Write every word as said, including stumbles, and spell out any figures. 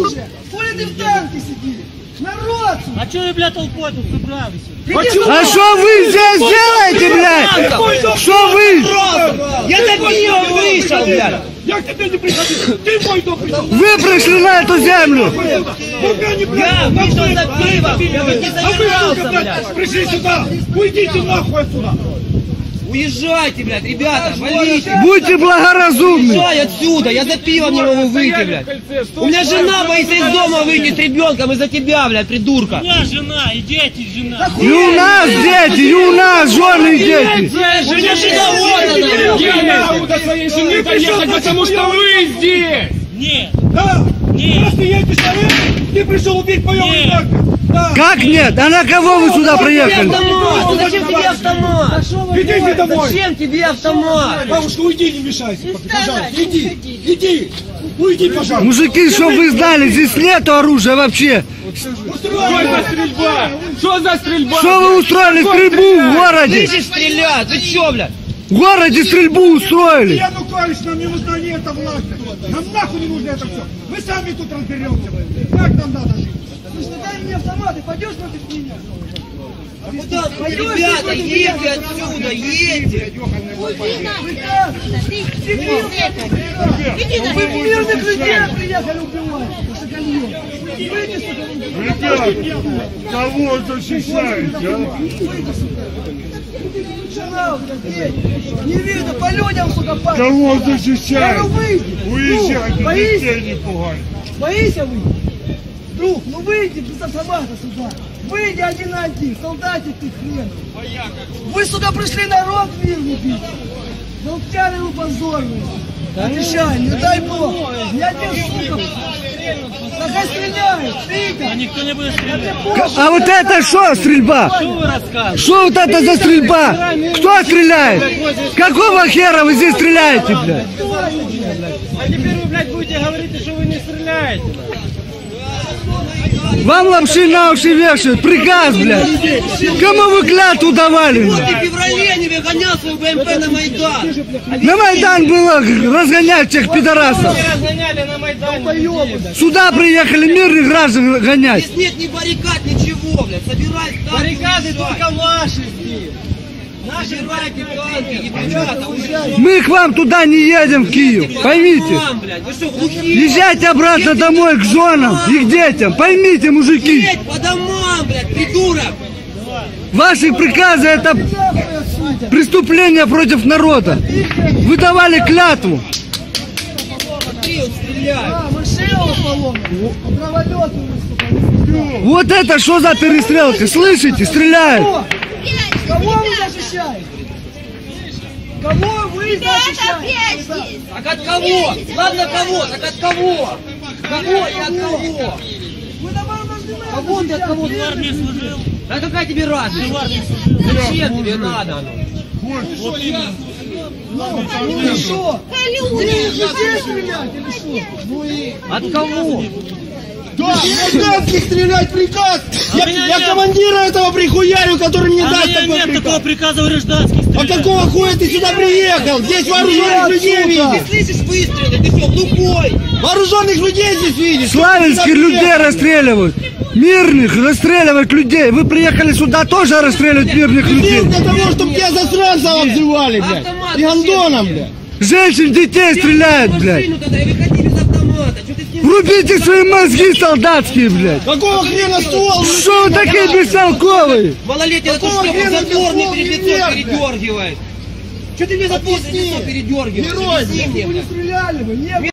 оружие. Коли ты в танке сидишь? Народ! А что вы, блядь, толпой тут собрались? А что вы здесь делаете, блядь? Что вы? Я за пивом вышел, блядь! Я к тебе не приходил! Ты мой дом пришел! Вы пришли на эту землю! Я вышел за пивом! Я бы не собирался, блядь! Пришли сюда! Уйдите нахуй отсюда! Уезжайте, блядь, ребята, валите! Будьте благоразумны! Уезжай отсюда! Я за пивом не могу выйти, блядь! У меня жена боится из дома выйти с ребенком из-за тебя, блядь, придурка! У меня жена, и дети, жена. И у нас дети, и у нас жены и дети! У меня жена вот Я не могу до своей жены доехать, потому что вы здесь! Нет. Да? Нет. Просто я человек, ты пришел убить моего Нет. ребенка! Да. Как нет? А на кого вы сюда приехали? автомат! Зачем тебе автомат? Идите домой! Зачем тебе автомат? Бабушка, уйди, не мешайся, пожалуйста, иди, иди, уйди, пожалуйста. Мужики, чтобы вы знали, здесь нету оружия вообще. Что за стрельба? Что за стрельба? Что вы устроили стрельбу в городе? Слышишь, стрелять? Ты чё, блядь? В городе стрельбу устроили. Я Янукович, нам не нужна не эта власть. Нам нахуй не нужно это все. Мы сами тут разберемся. Как нам надо жить? Слушай, дай мне автомат, и пойдешь против меня? Куда? Ребята, едьте отсюда, едьте! Вы мирных людей приехали убивать, шоколье. Выйди, сука, Ребята, кого защищаете, а? жена, дети. Не видно, по людям, сука, пахнет. Кого Я защищаете? говорю, выйди. Уезжайте, Ну, боишься? детей не пугайте. Боишься выйти? Друг, ну выйди без автомата сюда. Выйди один на один, солдатик ты хрен. Вы сюда пришли народ мирный бить. Молчали вы позорные. Отвечай, не дай Бог. Я тебе, сука, нахай стреляет, А видите? никто не будет стрелять. А вот это что стрельба? Что вы рассказываете? Что вот это за стрельба? Кто стреляет? Какого хера вы здесь стреляете, блядь? А теперь вы, блядь, будете говорить, что вы не стреляете. Вам лапши на уши вешают, приказ, блядь. Кому вы клятву давали? Вот блядь? ты в феврале не выгонял свой БМП на Майдан! На Майдан было разгонять тех пидорасов. Разгоняли на Майдане. Сюда приехали мирных граждан гонять. Здесь нет ни баррикад, ничего, блядь, собирай танки. Баррикады уезжай. только ваши здесь. Собирайте танки, ребята, уезжайте. Мы к вам туда не едем, в Киев, поймите. Вам, блядь, вы что, глухие? Езжайте обратно домой к женам и к детям, поймите, мужики. Едь по домам, блядь, придурок! Ваши приказы это преступление против народа. Вы давали клятву. Смотри, он стреляет. А, машина поломана. Траволеты вы, сука. Вот это что за перестрелка? Слышите? Стреляют. Кого вы защищаете? Кого вы защищаете? Так от кого? Ладно, кого? Так от кого? Кого и от кого? Вы давай должны нас Кого ты от кого? Ты в армии служил? Да какая тебе разница? Ты в армии служил? Зачем тебе надо оно? Вот именно. Ну что? Вы людей стрелять или что? От кого? Да, гражданский стрелять приказ! Я, меня я нет. командира этого прихуярю, который мне А даст меня такой нет приказ. такого приказа в гражданских А стрелять. какого хуя ты сюда приехал? Здесь вооруженных людей Ты видишь? слышишь выстрелы? Ты что, глухой? Вооруженных людей здесь видишь? Славянских людей расстреливают. Мирных расстреливают людей. Вы приехали сюда тоже расстреливать мирных людей. Для того, чтобы тебя засранцем обзывали, блядь. Автомат И гандоном, блядь. Женщин, детей стреляют, блядь. Машину тогда и выходи без автомата. Что ты с ним? Врубите свои мозги солдатские, блядь. Какого хрена ствол? Что вы такие бестолковые? Малолетний, это Какого что, хрена затвор ты мне ствол перед не лицом вверх, передергивает? Что ты мне затвор перед лицом передергиваешь? Герой, Объясни мне, Вы не блядь. стреляли бы, не